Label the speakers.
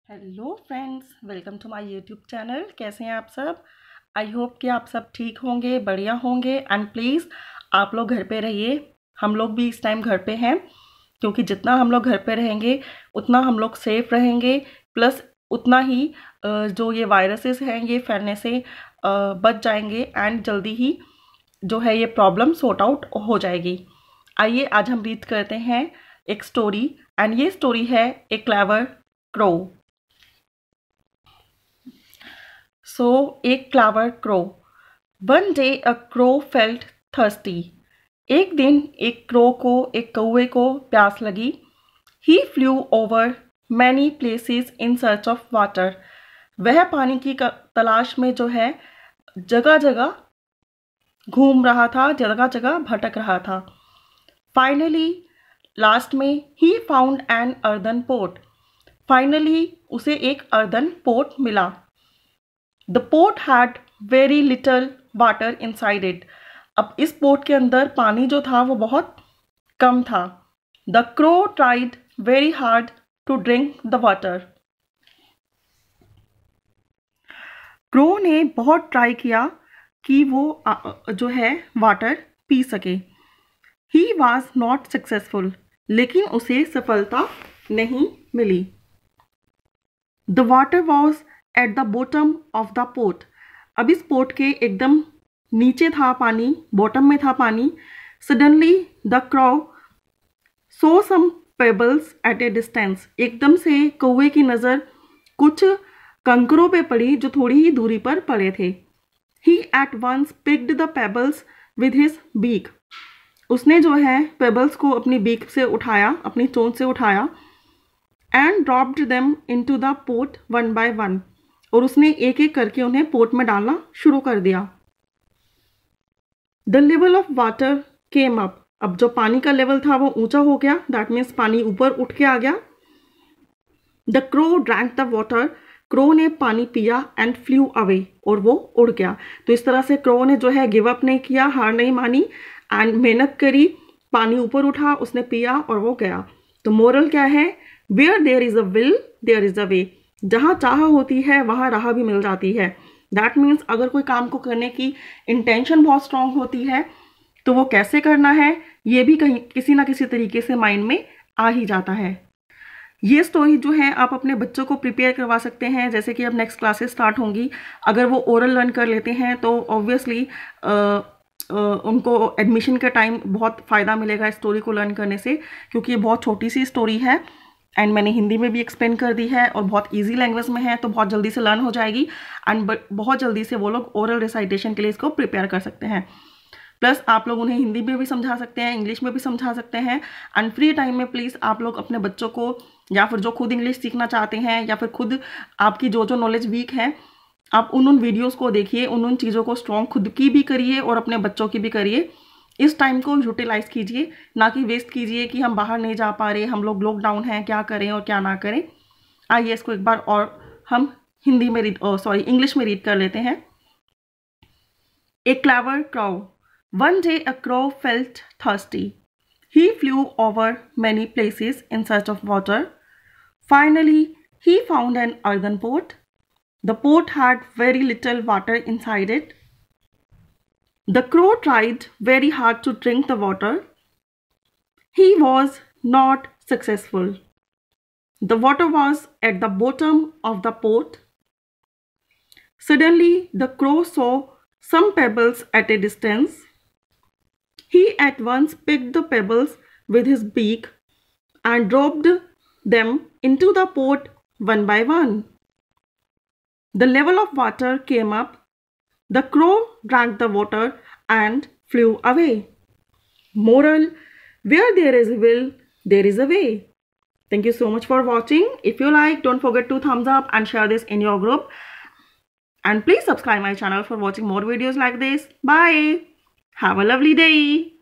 Speaker 1: Hello friends, welcome to my YouTube channel. कैसे हैं आप सब? आई होप कि आप सब ठीक होंगे, बढ़िया होंगे। एंड प्लीज़ आप लोग घर पे रहिए। हम लोग भी इस टाइम घर पे हैं, क्योंकि जितना हम लोग घर पे रहेंगे उतना हम लोग सेफ रहेंगे, प्लस उतना ही जो ये वायरसेस हैं ये फैलने से बच जाएंगे एंड जल्दी ही जो है ये प्रॉब्लम सॉर्ट आउट हो जाएगी। आइए आज हम रीड करते हैं एक स्टोरी, एंड ये स्टोरी है a clever crow. So, a clever crow. One day a crow felt thirsty. एक दिन एक क्रो को, एक कौवे को प्यास लगी। He flew over many places in search of water. वह पानी की तलाश में जो है जगह जगह घूम रहा था, जगह जगह भटक रहा था। Finally, लास्ट में he found an earthen pot. Finally, उसे एक अर्दन पोट मिला। The pot had very little water inside it. अब इस पोट के अंदर पानी जो था वो बहुत कम था। The crow tried very hard to drink the water. Crow ने बहुत ट्राई किया कि वो जो है वाटर पी सके। He was not successful. लेकिन उसे सफलता नहीं मिली। The water was at the bottom of the pot. अब इस पोट के एकदम नीचे था पानी, बॉटम में था पानी। Suddenly the crow saw some pebbles at a distance. एकदम से कौवे की नज़र कुछ कंकरों पे पड़ी जो थोड़ी ही दूरी पर पड़े थे। He at once picked the pebbles with his beak. उसने जो है पेबल्स को अपनी बीक से उठाया, अपनी चोंच से उठाया। And dropped them into the pot one by one. और उसने एक एक करके उन्हें पोट में डालना शुरू कर दिया। The level of water came up. अब जो पानी का लेवल था वो ऊंचा हो गया, दैट मीन्स पानी ऊपर उठ के आ गया। The crow drank the water. Crow ने पानी पिया एंड फ्लू अवे, और वो उड़ गया। तो इस तरह से क्रो ने जो है गिव अप नहीं किया, हार नहीं मानी, एंड मेहनत करी, पानी ऊपर उठा, उसने पिया और वो गया। तो मोरल क्या है? Where there is a will there is a way. जहाँ चाह होती है वहाँ राह भी मिल जाती है। दैट मीन्स अगर कोई काम को करने की इंटेंशन बहुत स्ट्रांग होती है तो वो कैसे करना है ये भी कहीं किसी ना किसी तरीके से माइंड में आ ही जाता है। ये स्टोरी जो है आप अपने बच्चों को प्रिपेयर करवा सकते हैं। जैसे कि अब नेक्स्ट क्लासेस स्टार्ट होंगी, अगर वो ओरल लर्न कर लेते हैं तो ऑब्वियसली उनको एडमिशन के टाइम बहुत फ़ायदा मिलेगा इस स्टोरी को लर्न करने से, क्योंकि ये बहुत छोटी सी स्टोरी है एंड मैंने हिंदी में भी एक्सप्लेन कर दी है और बहुत इजी लैंग्वेज में है, तो बहुत जल्दी से लर्न हो जाएगी एंड बहुत जल्दी से वो लोग ओरल रिसाइटेशन के लिए इसको प्रिपेयर कर सकते हैं। प्लस आप लोग उन्हें हिंदी में भी समझा सकते हैं, इंग्लिश में भी समझा सकते हैं। एंड फ्री टाइम में प्लीज़ आप लोग अपने बच्चों को, या फिर जो खुद इंग्लिश सीखना चाहते हैं, या फिर खुद आपकी जो जो नॉलेज वीक है, आप उन वीडियोज़ को देखिए, उन चीज़ों को स्ट्रॉन्ग खुद की भी करिए और अपने बच्चों की भी करिए। इस टाइम को यूटिलाइज कीजिए, ना कि वेस्ट कीजिए कि हम बाहर नहीं जा पा रहे, हम लोग लॉकडाउन हैं, क्या करें और क्या ना करें। आइए इसको एक बार और हम हिंदी में इंग्लिश में रीड कर लेते हैं। A clever crow. One day a crow felt thirsty. He flew over many places in search of water. Finally, he found an earthen pot. The pot had very little water inside it. The crow tried very hard to drink the water. He was not successful. The water was at the bottom of the pot. Suddenly, the crow saw some pebbles at a distance. He at once picked the pebbles with his beak and dropped them into the pot one by one. The level of water came up. The crow drank the water and flew away. Moral: where there is a will, there is a way. Thank you so much for watching. If you like, don't forget to thumbs up and share this in your group. And please subscribe my channel for watching more videos like this. Bye. Have a lovely day.